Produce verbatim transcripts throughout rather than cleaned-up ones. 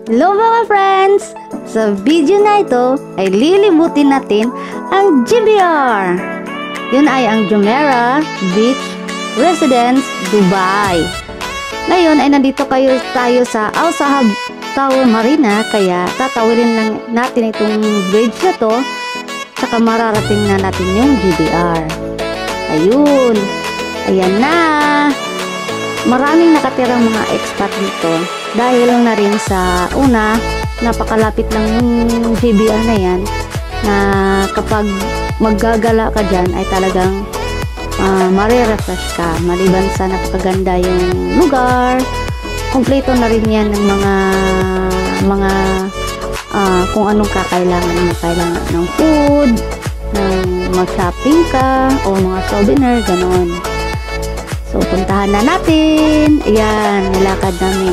Hello mga friends! Sa video na ito ay lilibutin natin ang G B R. Yun ay ang Jumeirah Beach Residence, Dubai. Ngayon ay nandito kayo tayo sa Al Sahab Tower Marina, kaya tatawirin lang natin itong bridge na to, saka mararating na natin yung G B R. Ayun, ayan na. Maraming nakatirang mga expat dito dahil na rin sa una, napakalapit lang yung G B R na yan, na kapag maggagala ka dyan ay talagang uh, marirefresh ka, maliban sa napakaganda yung lugar. Kompleto na rin yan ng mga mga uh, kung anong kakailangan mo, kailangan ng food, ng mag-shopping ka o mga souvenir, ganon. So, puntahan na natin. Ayan, nilakad namin.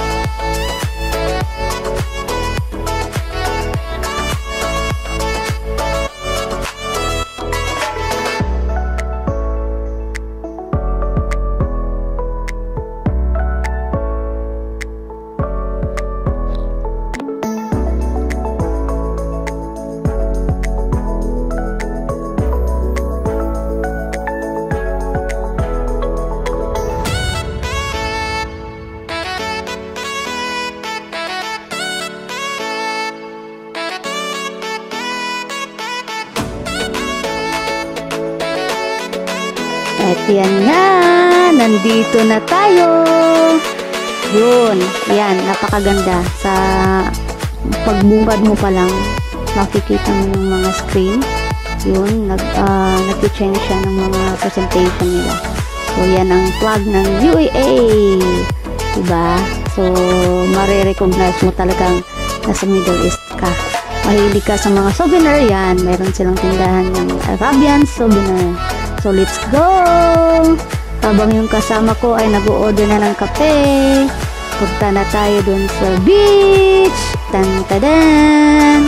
At yan nga, nandito na tayo. Yun, yan, napakaganda. Sa pagbungad mo pa lang, makikita mo yung mga screen. Yun, nag, uh, nag-change siya ng mga presentation nila. So, yan ang flag ng U A E. Diba? So, marirecognize mo talagang nasa Middle East ka. Mahilig ka sa mga souvenir, yan. Meron silang tindahan ng Arabian souvenir. So, let's go! Habang yung kasama ko ay nag-o-order na ng kape, punta na tayo dun sa beach! Tan-tadan!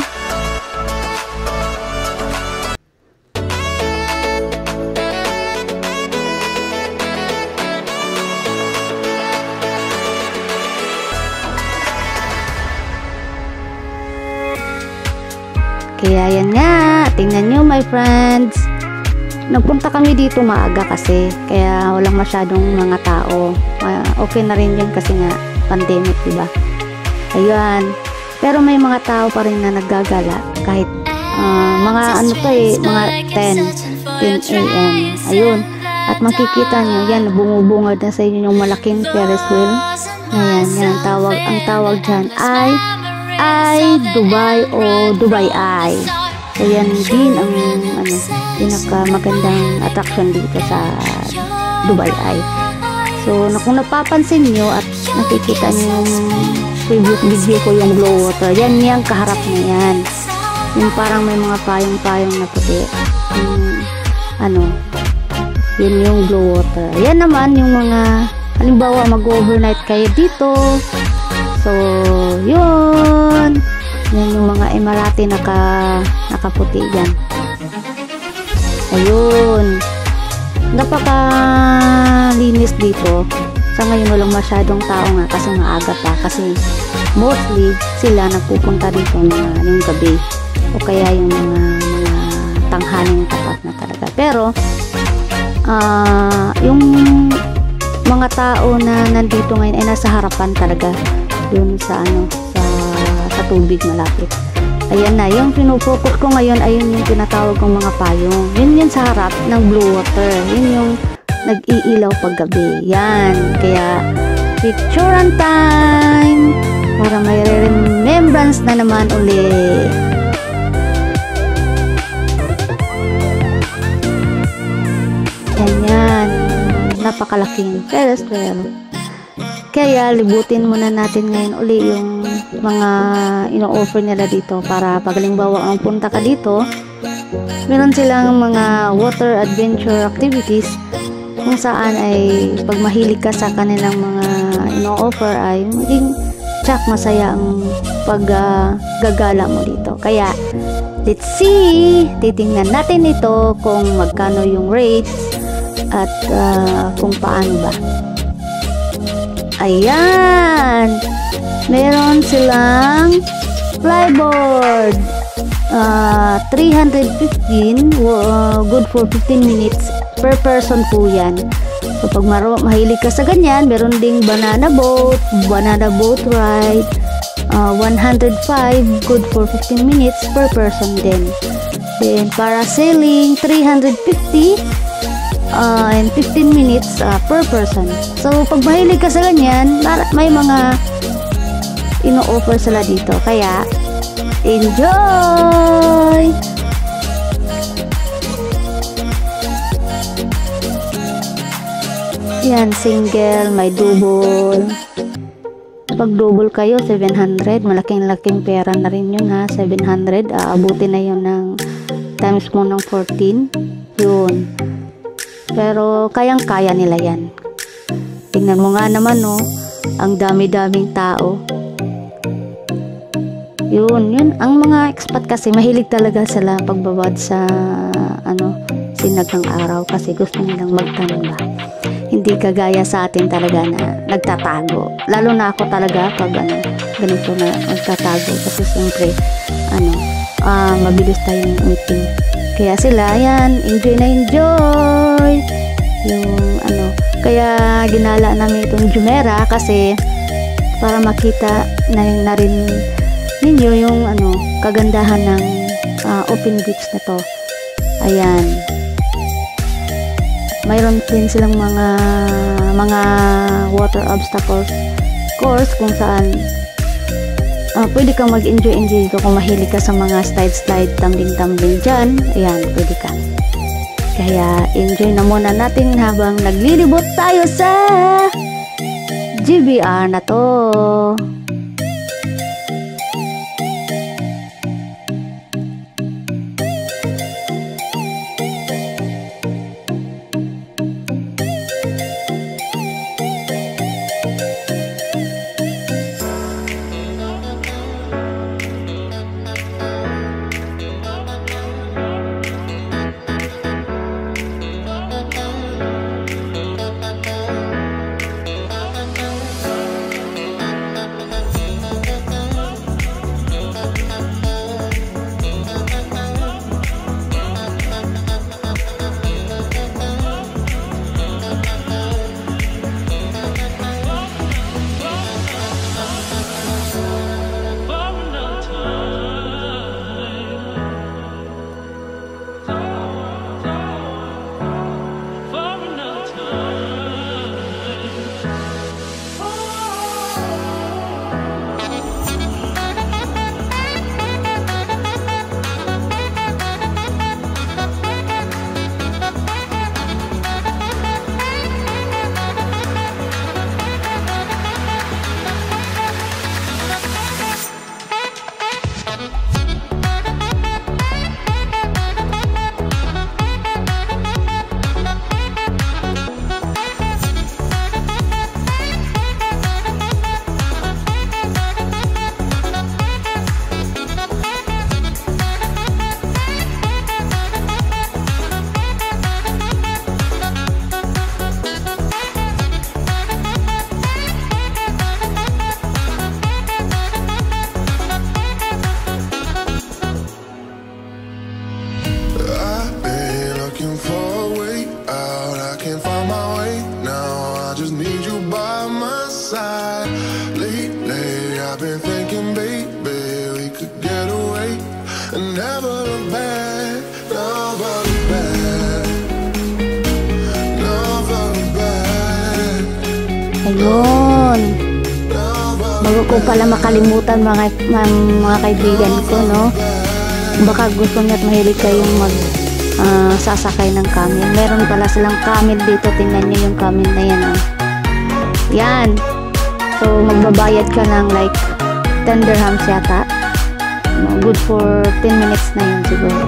Kaya yan nga, tingnan nyo my friends. Nagpunta kami dito maaga kasi, kaya walang masyadong mga tao. Uh, okay na rin yun kasi nga pandemic, diba? Ayun. Pero may mga tao pa rin na naggagala kahit uh, mga ano to eh, mga ten a m Ayun. At makikita nyo, yan, bumubungad na sa inyo yung malaking Ferris wheel. Ayan, yan, tawag, ang tawag dyan ay ay Dubai o Dubai Eye. So, yan din ang ano, pinakamagandang attraction dito sa Dubai Eye. So, na, kung napapansin nyo at nakikita nyo yung previous video ko, yung glow water, yan yung kaharap na yan. Yung parang may mga payong-payong na puti. Yung, ano, yun yung glow water. Yan naman yung mga, halimbawa mag-overnight kayo dito. So, yun. Yan yung mga Emirati naka, nakaputi dyan. Ayun. Napakalinis dito. Sa ngayon walang masyadong tao nga kasi maaga pa. Kasi mostly sila nagpupunta dito na yung gabi. O kaya yung mga, mga tanghaling tapat na talaga. Pero, uh, yung mga tao na nandito ngayon ay nasa harapan talaga. Dun sa ano, sa sa tubig malapit. Ayan na, yung pinupukot ko ngayon ay yun yung tinatawag kong mga payong. Yun yun sa harap ng blue water. Yun yung nag-iilaw paggabi. Yan. Kaya, picturean time para may remembrance na naman uli. Yan yan. Napakalaking Ferris wheel. Kaya libutin muna natin ngayon uli yung mga ino-offer nila dito para pag halimbawa ang punta ka dito, meron silang mga water adventure activities kung saan ay pag mahilig ka sa kanilang mga ino-offer ay maging tsak masaya ang paggagala uh, mo dito. Kaya let's see, titingnan natin ito kung magkano yung rates at uh, kung paano ba. Ayan. Meron silang flyboard. Uh, three hundred fifteen, uh, good for fifteen minutes per person po yan. So pag maro mahilig ka sa ganyan, meron ding banana boat, banana boat ride, uh, one hundred five, good for fifteen minutes per person din. Then parasailing, three hundred fifty, uh, and fifteen minutes uh, per person. So pag mahilig ka sa ganyan, may mga ino-offer sila dito, kaya enjoy! Yan, single, may double. Pag double kayo, seven hundred. Malaking-laking pera na rin yun ha, seven hundred. Aabutin na yun ng times mo ng fourteen. Yun. Pero kayang-kaya nila yan. Tingnan mo nga naman no, ang dami-daming tao. Yun, yun. Ang mga expat kasi mahilig talaga sila pagbabad sa ano, sinag ng araw kasi gusto nilang magtanong ba. Hindi kagaya sa atin talaga na nagtatago. Lalo na ako talaga pag ano, ganito na nagtatago kasi siyempre ano, uh, mabilis tayong meeting. Kaya sila yan, enjoy na enjoy. Yung ano, kaya ginala namin itong Jumeirah kasi para makita na, na rin ninyo yung ano, kagandahan ng uh, open beach na to. Ayan. Mayroon din silang mga mga water obstacles course kung saan uh, pwede kang mag-enjoy-enjoy dito kung mahilig ka sa mga slide-slide, tumbling-tumbling dyan. Ayan, pwede ka. Kaya enjoy na muna natin habang naglilibot tayo sa G B R na to. Ayun. Bago ko pala makalimutan mga, mga, mga kaibigan ko, no? Baka gusto niyo at mahilig kayong mag uh, sasakay ng camel. Meron pala silang camel dito. Tingnan niyo yung camel na yan, oh. Yan. So, magbabayad ka ng like ten dirhams yata. Good for ten minutes na yun siguro.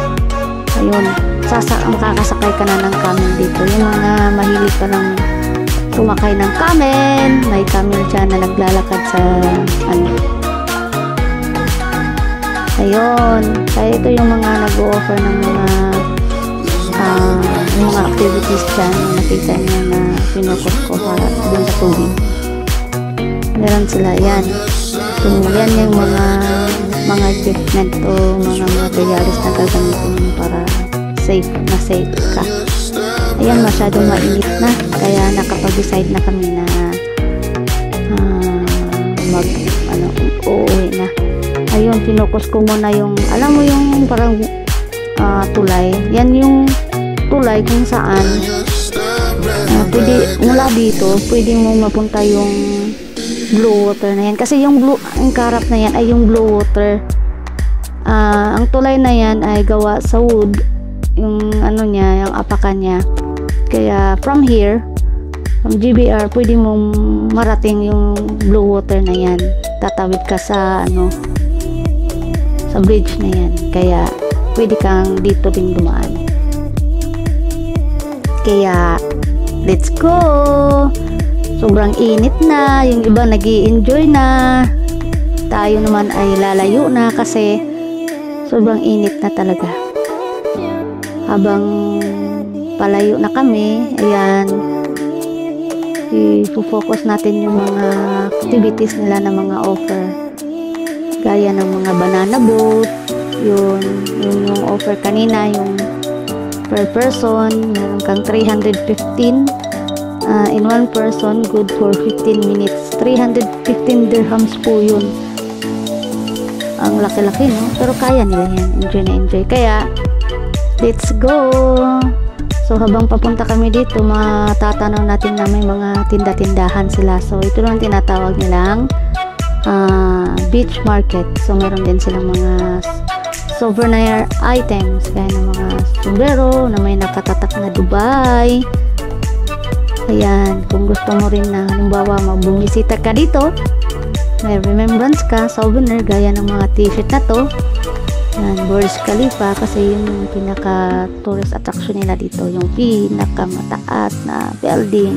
Ayun. Sasa makakasakay ka na ng camel dito. Yung mga mahilig pa ng sumakay ng camel, may camel dyan na naglalakad sa ano. Ayun, kaya ito yung mga nag-o-offer ng mga uh, yung mga activities dyan. Nakita niyo na pinokos ko para dun sa tubig. meron sila yan. So yan yung mga mga equipment o mga materials na gagamitin para safe na safe ka. Ayan, masyadong mainit na, kaya nakapag-decide na kami na uh, mag ano, uuwi na. Ayun, pinukus ko muna yung, alam mo yung parang uh, tulay, yan yung tulay kung saan uh, pwede, mula dito pwede mo mapunta yung blue water na yan, kasi yung blue, ang karap na yan ay yung blue water. Uh, ang tulay na yan ay gawa sa wood, yung ano niya, yung apakan niya. Kaya from here, from G B R, pwede mong marating yung blue water na yan. Tatawid ka sa ano, sa bridge na yan. Kaya pwede kang dito din dumaan. Kaya let's go. Sobrang init na, yung iba nag-i-enjoy na. Tayo naman ay lalayo na kasi sobrang init na talaga. Habang palayo na kami, ayan, i-focus natin yung mga activities nila na mga offer, gaya ng mga banana boat, yun, yun yung offer kanina, yung per person, meron kang three hundred fifteen uh, in one person, good for fifteen minutes, three hundred fifteen dirhams po yun. Ang laki-laki, no? Pero kaya nila yan, enjoy na enjoy. Kaya let's go. So habang papunta kami dito, matatanaw natin na may mga tinda-tindahan sila. So ito lang tinatawag nilang uh, beach market. So meron din silang mga souvenir items, kaya ng mga sombrero na may nakatatak na Dubai. Ayan, kung gusto mo rin na halimbawa magbumisita ka dito, may remembrance ka, souvenir, gaya ng mga t-shirt na to. Yan, Burj Khalifa, kasi yun yung pinaka tourist attraction nila dito, yung pinaka mataas na building,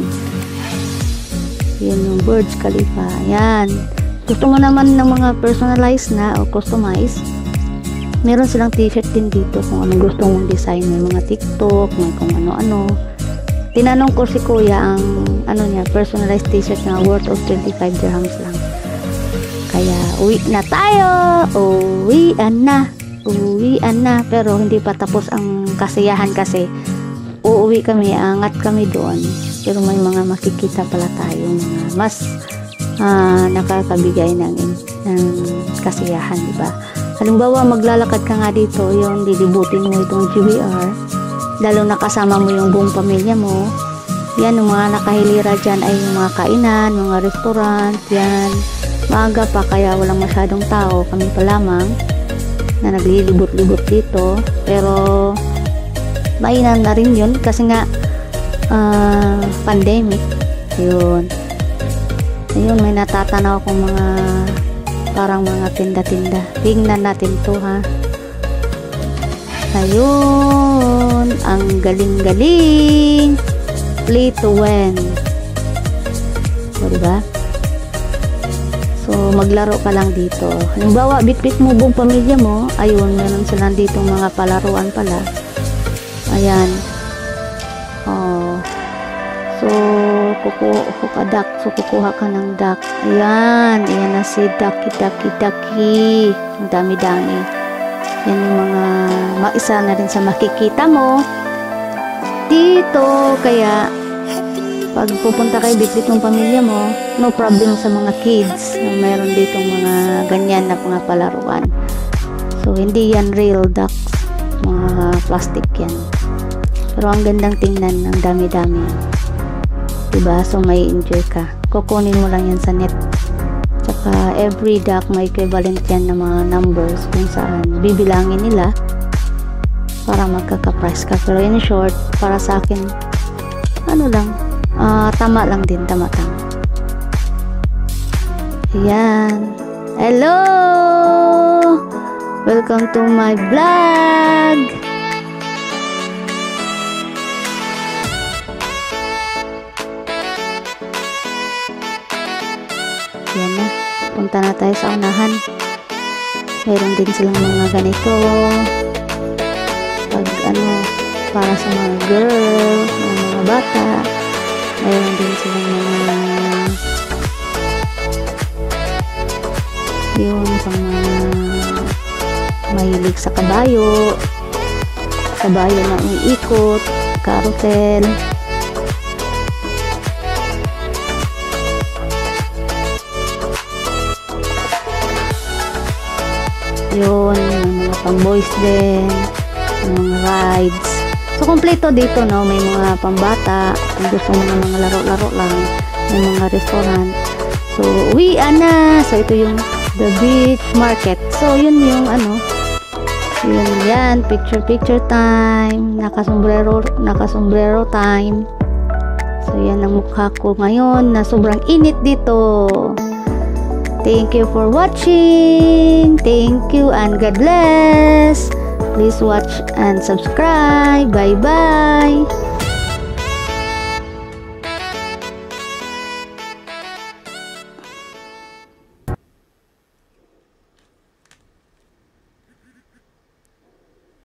yun yung Burj Khalifa. Yan, gusto mo naman ng mga personalized na o customized, meron silang t-shirt din dito kung anong gusto mong design. May mga TikTok, may kung ano-ano. Tinanong ko si kuya ang ano niya, personalized t-shirt na worth of twenty-five dirhams lang. Kaya uwi na tayo, uwian na uwian na, pero hindi pa tapos ang kasiyahan kasi uuwi kami, angat kami doon, pero may mga makikita pala tayo mga mas uh, nakakabigay ng, ng kasiyahan, diba? Halimbawa maglalakad ka nga dito, yung lilibutin mo itong G B R, lalo na kasama mo yung buong pamilya mo, yan, yung mga nakahilira dyan ay yung mga kainan, mga restaurant, yan, maaga pa kaya walang masyadong tao, kami pa lamang na naglilibot-libot dito, pero mainam na rin yun kasi nga uh, pandemic. Yun, ayun, may natatanaw akong mga parang mga tinda-tinda. Tingnan natin to, ha. Ayun, ang galing-galing, play to win. So, diba? So, maglaro ka lang dito. Halimbawa, bit-bit mo buong pamilya mo. Ayun, meron silang dito mga palaruan pala. Ayan. Oh. So, kukuha ka duck. So, kukuha ka ng duck. Ayan. Ayan na si Ducky, Ducky, Ducky. Ang dami-dami. Yan yung mga maisa na rin sa makikita mo dito. Kaya, pag pupunta kayo bit-bit ng pamilya mo, no problem sa mga kids na mayroon ditong mga ganyan na mga palaruan. So hindi yan real ducks, mga plastic yan, pero ang gandang tingnan, ang dami-dami, diba? So may enjoy ka, kukunin mo lang yan sa net, tsaka every duck may equivalent yan na mga numbers kung saan bibilangin nila para magkaka-price ka. Pero in short, para sa akin, ano lang, Uh, tama lang din, tama-tama. Ayan. Hello! Welcome to my vlog! Ayan na. Punta na tayo sa unahan. Meron din silang mga ganito. Pag ano, para sa mga girl, mga bata. Mayroon din silang mga Yun, pang mga mahilig sa kabayo. Kabayo na umiikot, carousel. Yun, mga pang boys din, mga rides. So, kompleto dito, no? May mga pambata, kung gusto mo ng mga laro-laro lang, may mga restaurant. So, uwian na. So, ito yung the beach market. So, yun yung ano, yun yan, picture-picture time, nakasombrero, nakasombrero time. So, yan ang mukha ko ngayon na sobrang init dito. Thank you for watching. Thank you and God bless. Please watch and subscribe. Bye-bye.